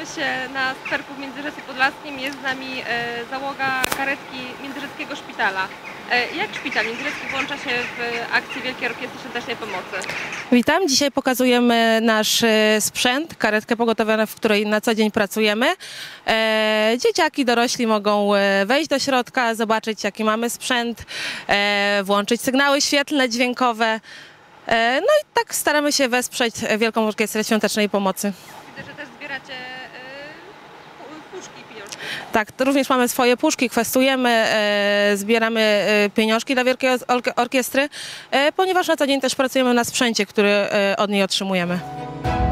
na sterku w Międzyrzeczu Podlaskim. Jest z nami załoga karetki Międzyrzeckiego Szpitala. Jak szpital międzyrzecki włącza się w akcję Wielkiej Orkiestry Świątecznej Pomocy? Witam. Dzisiaj pokazujemy nasz sprzęt, karetkę pogotowia, w której na co dzień pracujemy. Dzieciaki, dorośli mogą wejść do środka, zobaczyć jaki mamy sprzęt, włączyć sygnały świetlne, dźwiękowe. No i tak staramy się wesprzeć Wielką Orkiestrę Świątecznej Pomocy. Widzę, że też zbieracie puszki pieniążki. Tak, to również mamy swoje puszki, kwestujemy, zbieramy pieniążki dla Wielkiej Orkiestry, ponieważ na co dzień też pracujemy na sprzęcie, który od niej otrzymujemy.